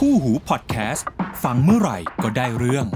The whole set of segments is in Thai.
คู่หูพอดแคสต์ฟังเมื่อไหร่ก็ได้เรื่อง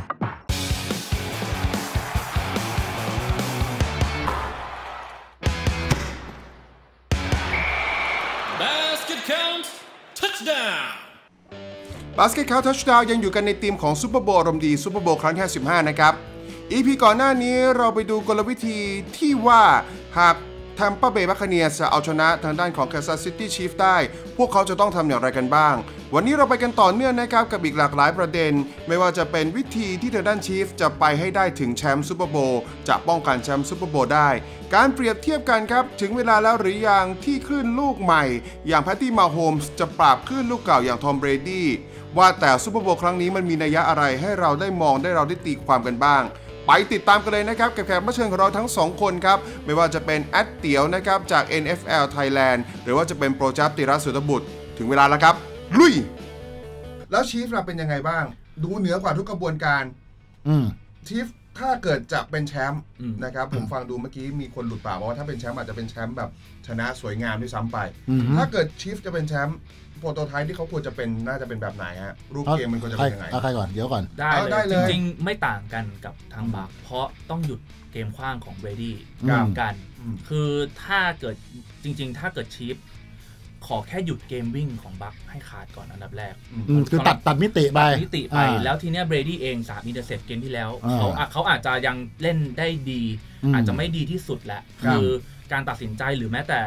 Basket Count Touchdown Basket Count Touchdown ยังอยู่กันในทีมของซูเปอร์โบว์อารมณ์ดีซูเปอร์โบว์ครั้งที่15นะครับ EP ก่อนหน้านี้เราไปดูกลวิธีที่ว่าหากแทมปาเบย์บัคคาเนียร์จะเอาชนะทางด้านของ Kansas City Chiefs ได้พวกเขาจะต้องทำอย่างไรกันบ้างวันนี้เราไปกันต่อเนื่องนะครับกับอีกหลากหลายประเด็นไม่ว่าจะเป็นวิธีที่ทางด้าน Chiefs จะไปให้ได้ถึงแชมป์ซูเปอร์โบว์จะป้องกันแชมป์ซูเปอร์โบว์ได้การเปรียบเทียบกันครับถึงเวลาแล้วหรือยังที่คลื่นลูกใหม่อย่างแพตตี้มาโฮมส์จะปราบคลื่นลูกเก่าอย่างทอมเบรดี้ว่าแต่ซูเปอร์โบว์ครั้งนี้มันมีนัยยะอะไรให้เราได้มองเราได้ตีความกันบ้างไปติดตามกันเลยนะครับกับแขกรับเชิญของเราทั้ง2คนครับไม่ว่าจะเป็นแอดเตี๋ยวนะครับจาก NFL Thailand หรือว่าจะเป็นโปรจับติรัสสุตบุตรถึงเวลาแล้วครับลุยแล้วชีฟเราเป็นยังไงบ้างดูเหนือกว่าทุกกระบวนการชีฟถ้าเกิดจะเป็นแชมป์นะครับผมฟังดูเมื่อกี้มีคนหลุดปากว่าถ้าเป็นแชมป์อาจจะเป็นแชมป์แบบชนะสวยงามด้วยซ้ำไปถ้าเกิดชีฟจะเป็นแชมป์โปรโตไทป์ที่เขาควรจะเป็นน่าจะเป็นแบบไหนฮะรูปเกมมันควรจะเป็นยังไงเอาใครก่อนเดี๋ยวก่อนได้เลยจริงๆไม่ต่างกันกับทางบัคเพราะต้องหยุดเกมขว้างของเบรดี้กันคือถ้าเกิดจริงๆถ้าเกิดชีฟขอแค่หยุดเกมวิ่งของบัคให้ขาดก่อนอันดับแรกคือตัดมิติไปแล้วทีเนี้ยเบรดี้เอง3อินเตอร์เซปเกมที่แล้วเขาอาจจะยังเล่นได้ดีอาจจะไม่ดีที่สุดแหละคือการตัดสินใจหรือแม้แต่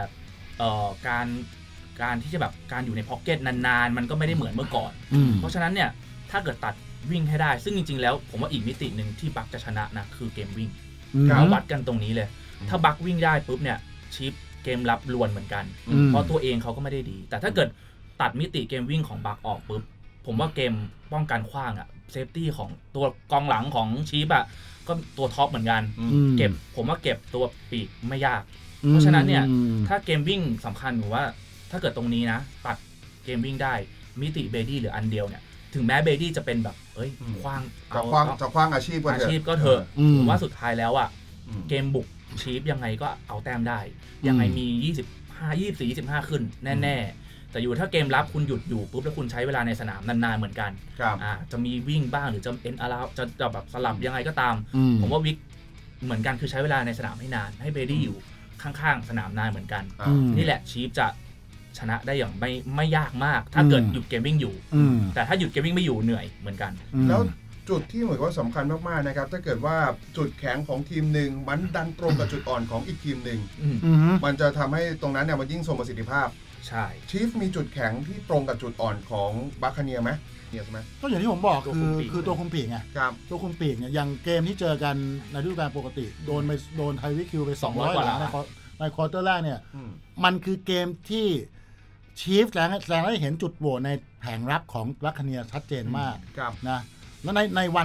การที่จะแบบการอยู่ในพ็อกเก็ตนานๆมันก็ไม่ได้เหมือนเมื่อก่อนเพราะฉะนั้นเนี่ยถ้าเกิดตัดวิ่งให้ได้ซึ่งจริงๆแล้วผมว่าอีกมิติหนึ่งที่บัคจะชนะนะคือเกมวิ่งเราวัดกันตรงนี้เลยถ้าบัควิ่งได้ปุ๊บเนี่ยชีฟเกมรับลวนเหมือนกันเพราะตัวเองเขาก็ไม่ได้ดีแต่ถ้าเกิดตัดมิติเกมวิ่งของบัคออกปุ๊บผมว่าเกมป้องกันขว้างอะเซฟตี้ของตัวกองหลังของชีฟอะก็ตัวท็อปเหมือนกันผมว่าเก็บตัวปีกไม่ยากเพราะฉะนั้นเนี่ยถ้าเกมวิ่งสำคัญหนูว่าถ้าเกิดตรงนี้นะตัดเกมวิ่งได้มิติเบดี้หรืออันเดียวเนี่ยถึงแม้เบดี้จะเป็นแบบขว้างจะขว้างอาชีพก็เถอะผมว่าสุดท้ายแล้วอ่ะเกมบุกชีฟยังไงก็เอาแต้มได้ยังไงมี24-25ขึ้นแน่ๆแต่อยู่ถ้าเกมรับคุณหยุดอยู่ปุ๊บแล้วคุณใช้เวลาในสนามนานๆเหมือนกันจะมีวิ่งบ้างหรือจะเอ็นอาร์จะแบบสลับยังไงก็ตามผมว่าวิกเหมือนกันคือใช้เวลาในสนามให้นานให้เบดี้อยู่ข้างๆสนามนานเหมือนกันนี่แหละชีฟจะชนะได้อย่างไม่ยากมากถ้าเกิดหยุดเกมวิ่งอยู่แต่ถ้าหยุดเกมวิ่งไม่อยู่เหนื่อยเหมือนกันแล้วจุดที่เหมือนว่าสำคัญมากๆนะครับถ้าเกิดว่าจุดแข็งของทีมหนึ่งมันดันตรงกับจุดอ่อนของอีกทีมหนึ่งมันจะทำให้ตรงนั้นเนี่ยมันยิ่งทรงประสิทธิภาพใช่ชีฟมีจุดแข็งที่ตรงกับจุดอ่อนของบัคคาเนียร์ไหมเนี่ยใช่ไหมก็อย่างที่ผมบอกคือตัวคุมปีกไงตัวคุมปีกเนี่ยอย่างเกมที่เจอกันในฤดูกาลปกติโดนไทวิคิวไป200กว่าในควอเตอร์แรกเนี่ยมันคือเกมที่ชีฟแสดงให้เห็นจุดโหว่ในแผงรับของบัคคาเนียร์ชัดเจนมากนะแล้วในวัน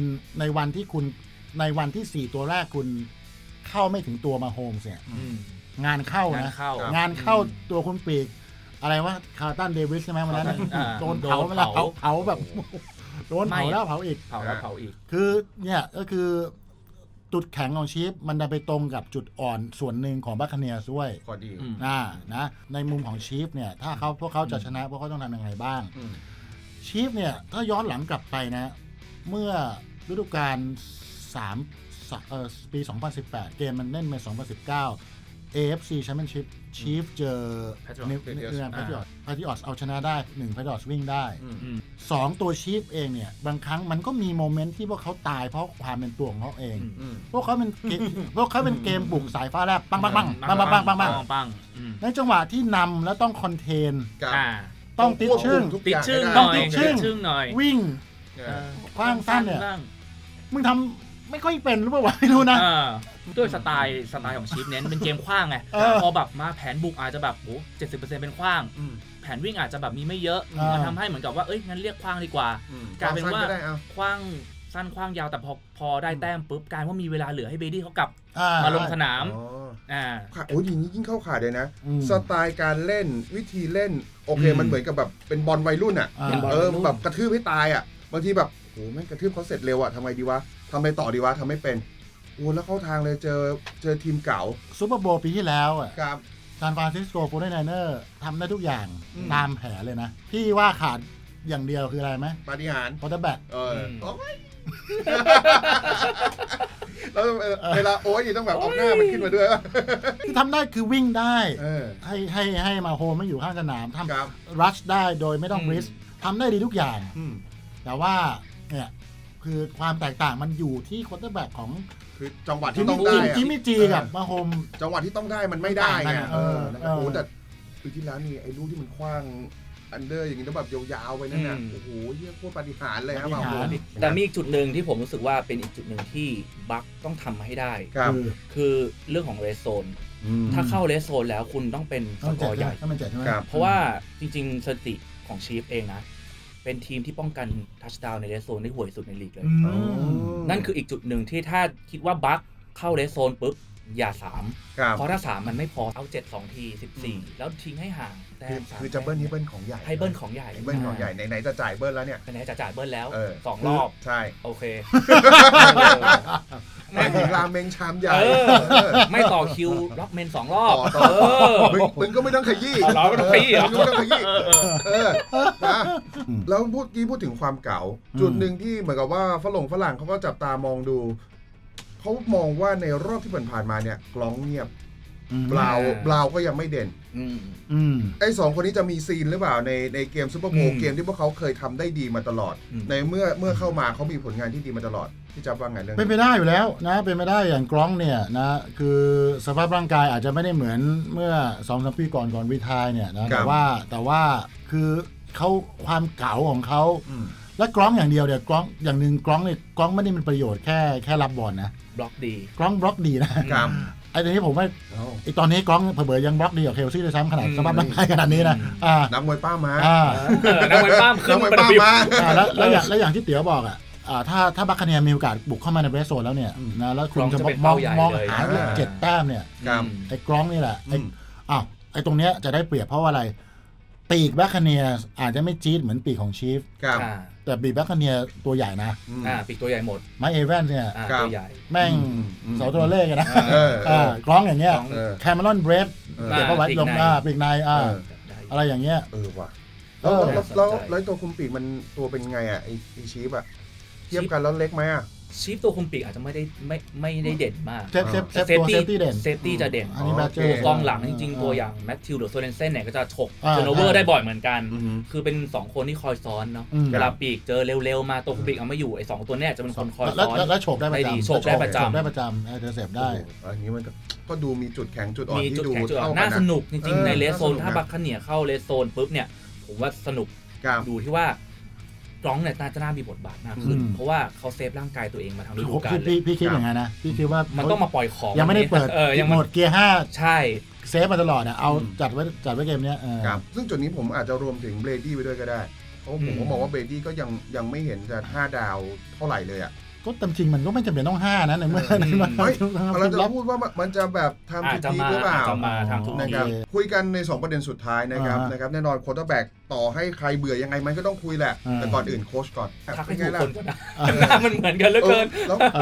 ที่4ตัวแรกคุณเข้าไม่ถึงตัวมาโฮมส์เนี่ยงานเข้านะงานเข้าตัวคุณปีกอะไรวะคาร์ตันเดวิสใช่ไหมวันนั้นโดนเผามาแล้วเผาแบบโดนเผาแล้วเผาอีกคือเนี่ยก็คือจุดแข็งของชีฟมันจะไปตรงกับจุดอ่อนส่วนหนึ่งของบัคคาเนียร์ด้วยก็ดีนะในมุมของชีฟเนี่ยถ้าพวกเขาจะชนะพวกเขาต้องทำยังไงบ้างชีฟเนี่ยถ้าย้อนหลังกลับไปนะเมื่อฤดูกาลปี 2018 เกมมันเล่นใน 2019 AFC Championship ชีฟเจอแพทริออตเอาชนะได้1แพทริออตวิ่งได้2ตัวชีฟเองเนี่ยบางครั้งมันก็มีโมเมนต์ที่พวกเขาตายเพราะความเป็นตัวของเขาเองพวกเขาเป็นเกมบุกสายฟ้าแลบปังในจังหวะที่นำแล้วต้องคอนเทนต้องติดชึ่งหน่อยวิ่งคว้างสั้นเนี่ยมึงทำไม่ค่อยเป็นหรือเปล่าวะไม่รู้นะด้วยสไตล์ของชีฟเน้นเป็นเกมขว้างไงพอแบบมาแผนบุกอาจจะแบบ70% เป็นขว้างแผนวิ่งอาจจะแบบมีไม่เยอะมันทำให้เหมือนกับว่างั้นเรียกขว้างดีกว่ากลายเป็นว่าขว้างสั้นขว้างยาวแต่พอได้แต้มปุ๊บกลายว่ามีเวลาเหลือให้เบดี้เขากลับมาลงสนามโอ้ยอย่างนี้ยิ่งเข้าขาเลยนะสไตล์การเล่นวิธีเล่นโอเคมันเหมือนกับแบบเป็นบอลวัยรุ่นอ่ะแบบกระทืบให้ตายอ่ะบางทีแบบโอ้แม่งกระทืบเขาเสร็จเร็วอ่ะทำไงดีวะทำไงต่อดีวะทำไม่เป็นโอ้แล้วเข้าทางเลยเจอทีมเก่าซูเปอร์โบว์ปีที่แล้วอ่ะครับซานฟรานซิสโก 49ers ทำได้ทุกอย่างตามแผนเลยนะพี่ว่าขาดอย่างเดียวคืออะไรไหมปาฏิหาริย์ควอเตอร์แบ็คแล้วเวลาโอ้ยต้องแบบเอาหน้ามันขึ้นมาด้วยที่ทำได้คือวิ่งได้ให้มาโฮมไม่อยู่ข้างสนามทำรัชได้โดยไม่ต้องริสทำได้ดีทุกอย่างแต่ว่าเนี่ยคือความแตกต่างมันอยู่ที่ควอเตอร์แบ็คของคือจังหวะที่ต้องได้จิมมี่จีกับมาโฮมจังหวะที่ต้องได้มันไม่ได้ไงโอ้โหแต่ปีที่แล้วนี่ไอ้ลูกที่มันคว้างอันเดอร์อย่างนี้แล้วแบบยาวๆไปนั่นน่ะโอ้โหเยี่ยมโคตรปาฏิหาริย์เลยครับแต่มีอีกจุดหนึ่งที่ผมรู้สึกว่าเป็นอีกจุดหนึ่งที่บัคต้องทำให้ได้คือเรื่องของเรสโซนถ้าเข้าเรสโซนแล้วคุณต้องเป็นสกอร์ใหญ่เพราะว่าจริงๆสถิติของชีฟเองนะเป็นทีมที่ป้องกันทัชดาวน์ในเรสโซนได้ห่วยสุดในลีกเลยนั่นคืออีกจุดหนึ่งที่ถ้าคิดว่าบัคเข้าเรสโซนปุ๊บอย่า3เพราะถ้า3มันไม่พอเอา7 2ที14แล้วทิ้งให้ห่างแต่คือจะเบิ้ลให้เบิ้ลของใหญ่ให้เบิ้ลของใหญ่เบิ้ลของใหญ่ไหนๆจะจ่ายเบิ้ลแล้วเนี่ยไหนจะจ่ายเบิ้ลแล้ว2รอบใช่โอเคไม่ถึงราเมงชามใหญ่ไม่ต่อคิวล็อกเมน2รอบมึงก็ไม่ต้องขยี้เราไม่ต้องขยี้ไม่ต้องขยี้นะแล้วพูดถึงความเก่าจุดหนึ่งที่เหมือนกับว่าฝรั่งเขาก็จับตามองดูเขามองว่าในรอบที่ผ่านมาเนี่ยกลองเงียบบราวก็ยังไม่เด่นไอ้2คนนี้จะมีซีนหรือเปล่าในเกมซุปเปอร์โบว์เกมที่พวกเขาเคยทำได้ดีมาตลอดในเมื่อเข้ามาเขามีผลงานที่ดีมาตลอดที่จะว่าไงเรื่องเป็นไปได้อยู่แล้วนะเป็นไปได้อย่างกลองเนี่ยนะคือสภาพร่างกายอาจจะไม่ได้เหมือนเมื่อ 2-3 ปีก่อนรีไทร์เนี่ยนะแต่ว่าคือเขาความเก๋าของเขาและกล้องอย่างเดียวเนี่ยกล้องอย่างนึงกล้องเนี่ยกล้องไม่ได้เป็นประโยชน์แค่รับบอลนะบล็อกดีกล้องบล็อกดีนะครับไอ้ตอนนี้ผมว่าไอ้ตอนนี้กล้องเผยยังบล็อกดีกว่าเคลซี่ด้วยซ้ำขนาดสภาพร่างกายขนาดนี้นะนักมวยป้ามานักมวยป้ามขึ้นมาแล้วอย่างที่เต๋อบอกถ้าบัคคาเนียมีโอกาสบุกเข้ามาในเรสโซนแล้วเนี่ยนะแล้วคุณจะมองหา7 แต้มเนี่ยไอ้กล้องนี่แหละไอ้ตรงเนี้ยจะได้เปรียบเพราะว่าอะไรปีกบัคคาเนียอาจจะไม่จี๊ดเหมือนปีกของชีฟแต่ปีกบัคคาเนียตัวใหญ่นะปีกตัวใหญ่หมดไมค์เอแวนเนี่ยตัวใหญ่แม่งเสาตัวเลขนะกล้องอย่างเงี้ยแคมเมรอนเบรดเดี๋ยวก็ไว้ลงปีกในอะไรอย่างเงี้ยว่ะแล้วตัวคุมปีกมันตัวเป็นไงไอ้ชีฟเทียบกันแล้วเล็กไหมชีฟตัวคุมปีกอาจจะไม่ได้เด่นมากเซฟตี้จะเด่นตัวกองหลังจริงๆตัวอย่างแมทธิวหรือโซเลนเซนเนี่ยก็จะฉกเทอร์โนเวอร์ได้บ่อยเหมือนกันคือเป็น2คนที่คอยซ้อนเนาะเวลาปีกเจอเร็วๆมาตัวคุมปีกเอาไม่อยู่ไอ้2ตัวเนี้ยจะเป็นคนคอยซ้อนแล้วฉกได้ประจำฉกได้ประจำเธอเสพได้อันนี้มันก็ดูมีจุดแข็งจุดอ่อนที่ดูน่าสนุกจริงๆในเรสโซนถ้าบัคคาเนียเข้าเรสโซนปุ๊บเนี่ยผมว่าสนุกดูที่ว่ากล้องเนี่ยน่ามีบทบาทมากขึ้นเพราะว่าเขาเซฟร่างกายตัวเองมาทั้งฤดูกาลเลยพี่คิดอย่างไงนะพี่คิดว่ามันต้องมาปล่อยของยังไม่ได้เปิดยังหมดเกียร์5 ใช่เซฟมาตลอดเอาจัดไว้เกมนี้ครับซึ่งจุดนี้ผมอาจจะรวมถึงเบรดี้ไปด้วยก็ได้เพราะผมก็มองว่าเบรดี้ก็ยังไม่เห็นจะ5 ดาวเท่าไหร่เลยก็ตามจริงมันก็ไม่จำเป็นต้อง5นะในเมื่อเราจะพูดว่ามันจะแบบทำทุกทีหรือเปล่านะครับคุยกันใน2ประเด็นสุดท้ายนะครับแน่นอนโค้ชแบ็กต่อให้ใครเบื่อยังไงมันก็ต้องคุยแหละแต่ก่อนอื่นโค้ชก่อนทักให้ทุกคนก่อนนะมันเหมือนกันเหลือเกิน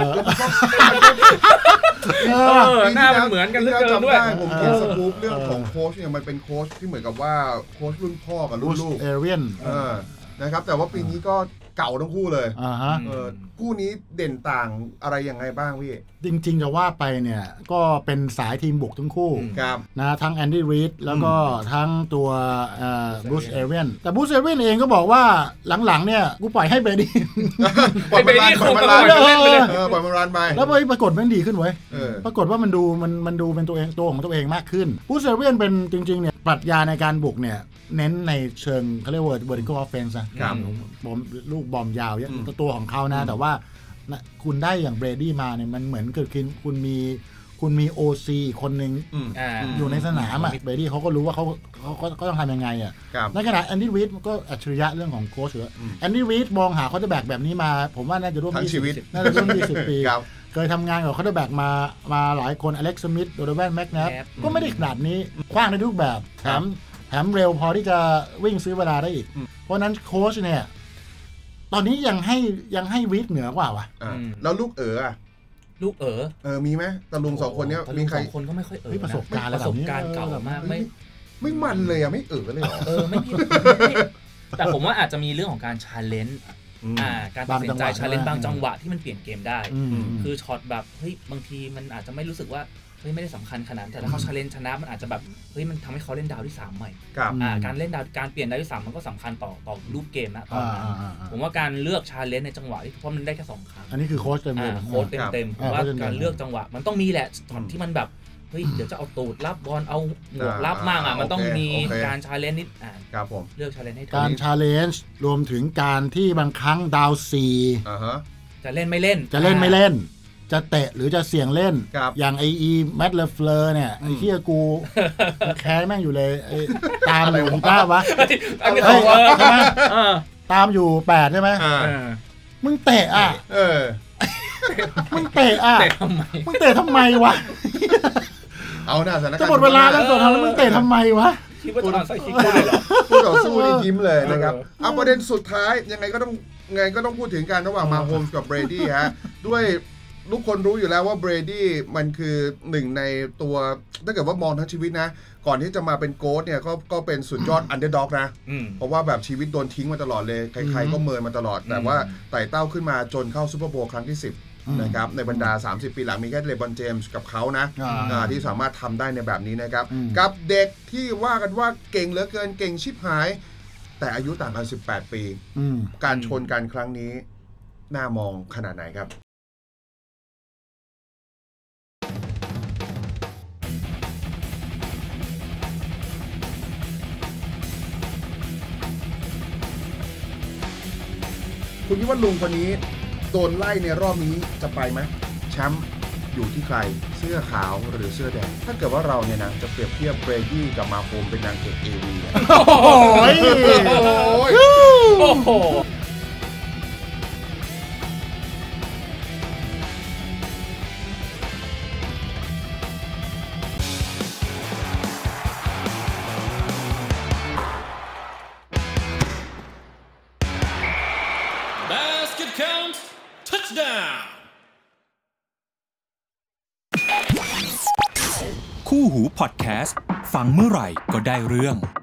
หน้ามันเหมือนกันเหลือเกินด้วยผมเห็นสกู๊ปเรื่องของโค้ชเนี่ยมันเป็นโค้ชที่เหมือนกับว่าโค้ชรุ่นพ่อกับรุ่นลูกเอเรียนนะครับแต่ว่าปีนี้ก็เก่าทั้งคู่เลยคู่นี้เด่นต่างอะไรยังไงบ้างพี่จริงๆจะว่าไปเนี่ยก็เป็นสายทีมบุกทั้งคู่นะทั้งแอนดี้รีดแล้วก็ทั้งตัวบรูซเอเรียนแต่บรูซเอเรียนเองก็บอกว่าหลังๆเนี่ยกูปล่อยให้เบรดี้ปล่อยมันรันไปแล้วปรากฏมันดีขึ้นเว้ยปรากฏว่ามันดูเป็นตัวของตัวเองมากขึ้นบรูซเอเรียนเป็นจริงๆเนี่ยปรัชญาในการบุกเนี่ยเน้นในเชิงเขาเรียกว่า vertical offense นะลูกบอมยาวเยอะตัวของเขานะแต่ว่าคุณได้อย่างเบรดี้มาเนี่ยมันเหมือนเกิดขึ้นคุณมี OC คนหนึ่งอยู่ในสนามเบรดี้เขาก็รู้ว่าเขาต้องทำยังไงในขณะแอนดี้วีดก็อัจฉริยะเรื่องของโค้ชอยู่แอนดี้วีดมองหาคอร์เตอร์แบ็กแบบนี้มาผมว่าน่าจะร่วม20 ปีเคยทำงานกับคอร์เตอร์แบ็กมาหลายคนอเล็กซ์สมิธโดโดแวนแม็กนัฟก็ไม่ได้ขนาดนี้คว้างในทุกแบบแถมเร็วพอที่จะวิ่งซื้อเวลาได้อีกเพราะนั้นโค้ชเนี่ยตอนนี้ยังให้วีดเหนือกว่าวะแล้วลูกลูกมีไหมตะลุง2 คนเนี้ยมีใคร 2 คนก็ไม่ค่อยประสบการณ์เก่ามากไม่มันเลยไม่เลยหรอไม่แต่ผมว่าอาจจะมีเรื่องของการ challenge การตัดสินใจ challenge บางจังหวะที่มันเปลี่ยนเกมได้คือช็อตแบบเฮ้ยบางทีมันอาจจะไม่รู้สึกว่าเฮ้ยไม่ได้สำคัญขนาดแต่ถ้าเขา challenge ชนะมันอาจจะแบบเฮ้ยมันทำให้เขาเล่นดาวที่3ใหม่การเล่นดาวการเปลี่ยนดาวที่3มันก็สำคัญต่อรูปเกมนะตอนนั้นผมว่าการเลือก challenge ในจังหวะที่เพราะมันได้แค่2ครั้งอันนี้คือโค้ชเต็มผมว่าการเลือกจังหวะมันต้องมีแหละตอนที่มันแบบเฮ้ยเดี๋ยวจะเอาตูดรับบอลเอาหมวกรับมั่งมันต้องมีการ challenge นิดครับผมเลือก challenge ให้ถูกการ challenge รวมถึงการที่บางครั้งดาว4 จะเล่นไม่เล่นจะเตะหรือจะเสี่ยงเล่นอย่างไอแมตต์เลฟเลอร์เนี่ยไอ้เหี้ยกูแค้นแม่งอยู่เลยตามอยู่ป้าวะใช่ไหมตามอยู่8ใช่ไหมมึงเตะมึงเตะมึงเตะทำไมวะเอาหน้าสถานการณ์จะหมดเวลาแล้วส่วนทางแล้วมึงเตะทำไมวะคิดว่าจะใส่คิกได้เหรอผู้ต่อสู้นี่ยิ้มเลยนะครับเอาประเด็นสุดท้ายยังไงก็ต้องพูดถึงการระหว่างมาโฮมส์กับเบรดี้ฮะด้วยทุกคนรู้อยู่แล้วว่าเบรดี้มันคือหนึ่งในตัวถ้าเกิดว่ามองทั้งชีวิตนะก่อนที่จะมาเป็นโค้ชเนี่ยก็เป็นสุดยอดอันเดอร์ด็อกนะเพราะว่าแบบชีวิตโดนทิ้งมาตลอดเลยใครๆก็เมินมาตลอดแต่ว่าไต่เต้าขึ้นมาจนเข้าซูเปอร์โบว์ครั้งที่10นะครับในบรรดา30ปีหลังมีแค่เลบรอนเจมส์กับเขานะที่สามารถทำได้ในแบบนี้นะครับกับเด็กที่ว่ากันว่าเก่งเหลือเกินเก่งชิบหายแต่อายุต่างกัน18ปีการชนกันครั้งนี้น่ามองขนาดไหนครับคุณคิดว่าลุงคนนี้โดนไล่ในรอบนี้จะไปไหมแชมป์อยู่ที่ใครเสื้อขาวหรือเสื้อแดงถ้าเกิดว่าเราเนี่ยนะจะเปรียบเทียบเบรดี้กับมาโฮมเป็นนางเอกAV โอ้โห Count touchdown คู่หูพอดแคสต์ฟังเมื่อไหร่ก็ได้เรื่อง